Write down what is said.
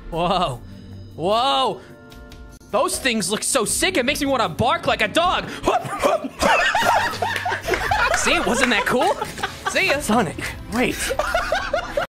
Whoa. Whoa. Those things look so sick, it makes me want to bark like a dog. See, wasn't that cool? See ya. Sonic, wait.